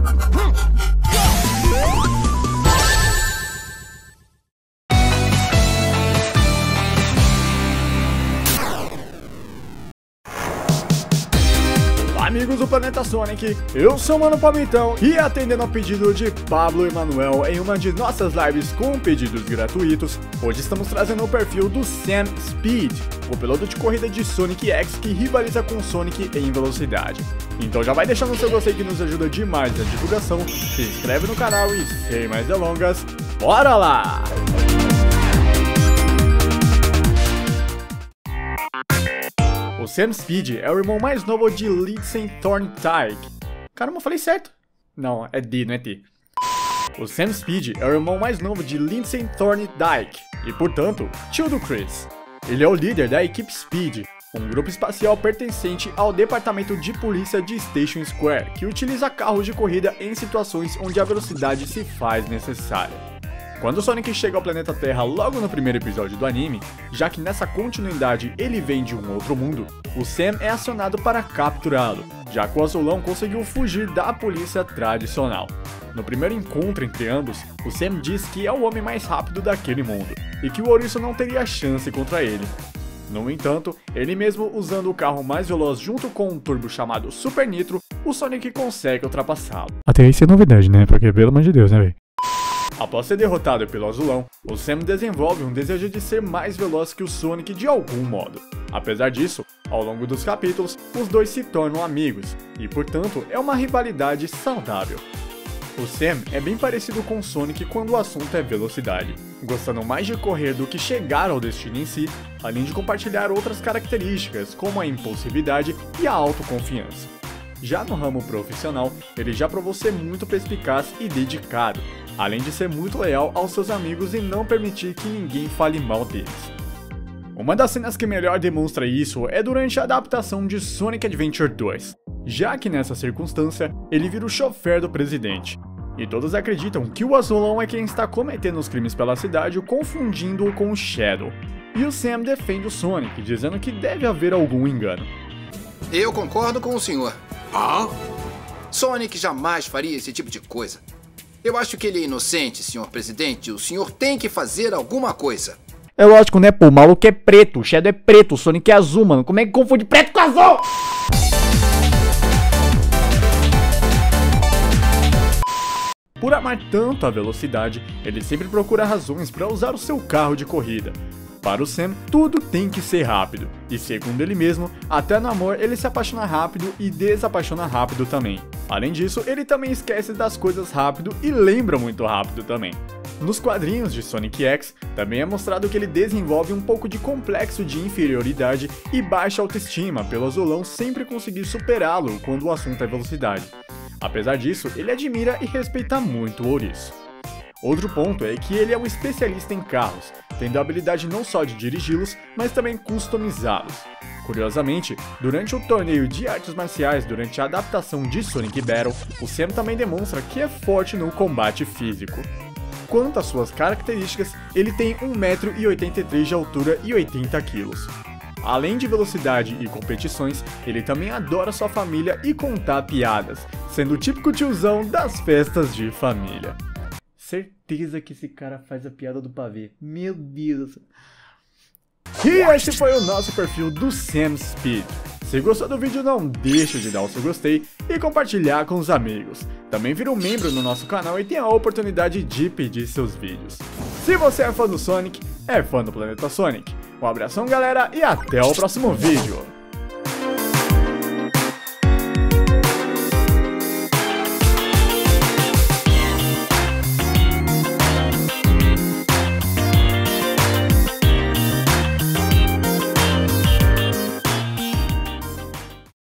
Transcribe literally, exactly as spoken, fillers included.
Amigos do Planeta Sonic, eu sou o Mano Palmitão e atendendo ao pedido de Pablo Emanuel em uma de nossas lives com pedidos gratuitos, hoje estamos trazendo o perfil do Sam Speed, o piloto de corrida de Sonic X que rivaliza com Sonic em velocidade. Então já vai deixando o seu gostei que nos ajuda demais na divulgação, se inscreve no canal e sem mais delongas, bora lá! O Sam Speed é o irmão mais novo de Lindsay Thorndyke. Caramba, eu falei certo? Não, é D, não é T. O Sam Speed é o irmão mais novo de Lindsay Thorndyke e, portanto, tio do Chris. Ele é o líder da equipe Speed, um grupo espacial pertencente ao Departamento de Polícia de Station Square, que utiliza carros de corrida em situações onde a velocidade se faz necessária. Quando Sonic chega ao planeta Terra logo no primeiro episódio do anime, já que nessa continuidade ele vem de um outro mundo, o Sam é acionado para capturá-lo, já que o azulão conseguiu fugir da polícia tradicional. No primeiro encontro entre ambos, o Sam diz que é o homem mais rápido daquele mundo, e que o ouriço não teria chance contra ele. No entanto, ele mesmo usando o carro mais veloz junto com um turbo chamado Super Nitro, o Sonic consegue ultrapassá-lo. Até isso é novidade, né? Porque pelo amor de Deus, né, velho? Após ser derrotado pelo azulão, o Sam desenvolve um desejo de ser mais veloz que o Sonic de algum modo. Apesar disso, ao longo dos capítulos, os dois se tornam amigos, e portanto é uma rivalidade saudável. O Sam é bem parecido com o Sonic quando o assunto é velocidade, gostando mais de correr do que chegar ao destino em si, além de compartilhar outras características como a impulsividade e a autoconfiança. Já no ramo profissional, ele já provou ser muito perspicaz e dedicado, além de ser muito leal aos seus amigos e não permitir que ninguém fale mal deles. Uma das cenas que melhor demonstra isso é durante a adaptação de Sonic Adventure dois, já que nessa circunstância ele vira o chofer do presidente. E todos acreditam que o azulão é quem está cometendo os crimes pela cidade, confundindo-o com o Shadow. E o Sam defende o Sonic, dizendo que deve haver algum engano. Eu concordo com o senhor. Ah? Sonic jamais faria esse tipo de coisa. Eu acho que ele é inocente, senhor presidente. O senhor tem que fazer alguma coisa. É lógico, né, pô? O maluco é preto, o Shadow é preto, o Sonic é azul, mano. Como é que confunde preto com azul? Por amar tanto a velocidade, ele sempre procura razões para usar o seu carro de corrida. Para o Sam, tudo tem que ser rápido, e segundo ele mesmo, até no amor ele se apaixona rápido e desapaixona rápido também. Além disso, ele também esquece das coisas rápido e lembra muito rápido também. Nos quadrinhos de Sonic X, também é mostrado que ele desenvolve um pouco de complexo de inferioridade e baixa autoestima pelo azulão sempre conseguir superá-lo quando o assunto é velocidade. Apesar disso, ele admira e respeita muito o ouriço. Outro ponto é que ele é um especialista em carros, tendo a habilidade não só de dirigi-los, mas também customizá-los. Curiosamente, durante o torneio de artes marciais durante a adaptação de Sonic Battle, o Sam também demonstra que é forte no combate físico. Quanto às suas características, ele tem um metro e oitenta e três de altura e oitenta quilos. Além de velocidade e competições, ele também adora sua família e contar piadas, sendo o típico tiozão das festas de família. Certeza que esse cara faz a piada do pavê. Meu Deus. E este foi o nosso perfil do Sam Speed. Se gostou do vídeo, não deixe de dar o seu gostei e compartilhar com os amigos. Também vira um membro no nosso canal e tem a oportunidade de pedir seus vídeos. Se você é fã do Sonic, é fã do Planeta Sonic. Um abração, galera, e até o próximo vídeo.